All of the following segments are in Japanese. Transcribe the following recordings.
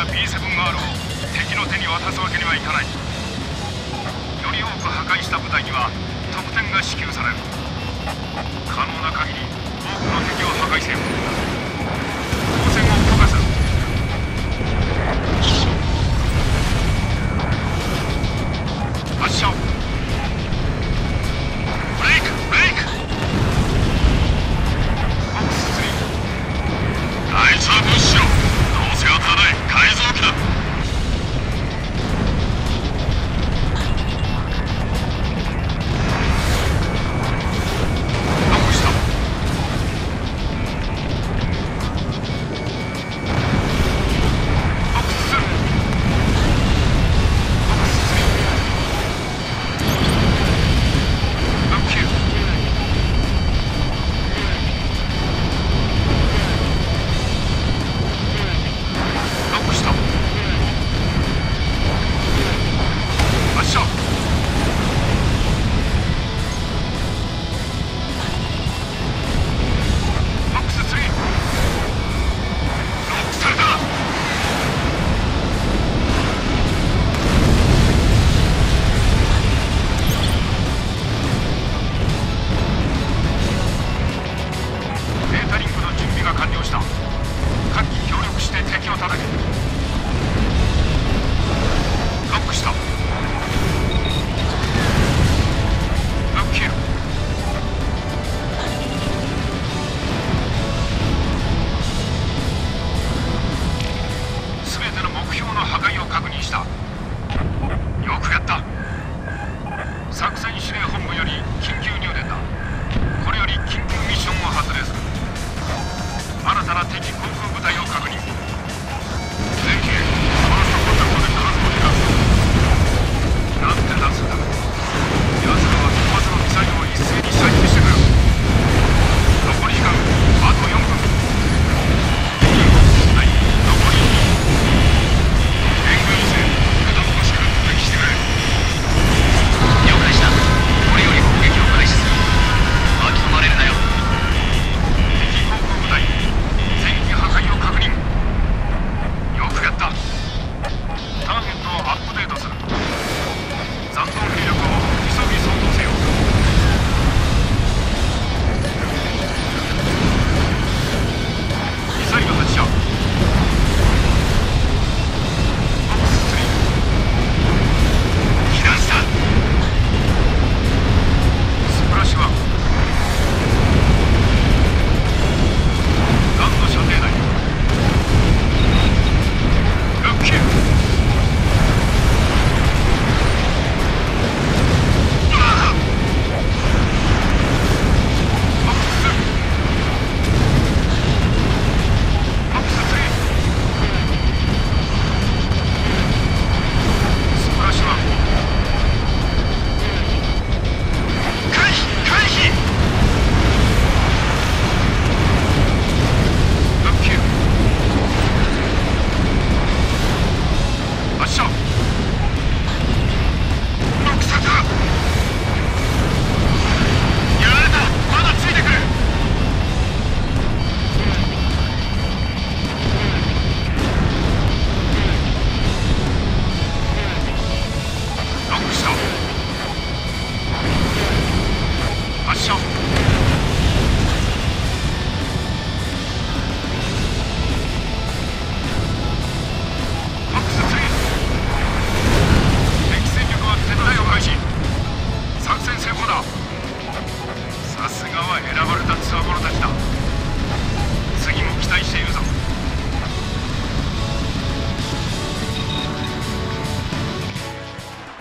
や B7R を敵の手に渡すわけにはいかない。より多く破壊した部隊には得点が支給される。可能な限り多くの敵を破壊せよ。光線を許可する。発射。ブレイクブレイク。ボックス3。あいつは無視しろ。どうせ当たらない改造機だ。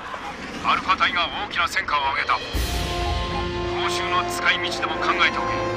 アルファ隊が大きな戦果を上げた。報酬の使い道でも考えておけ。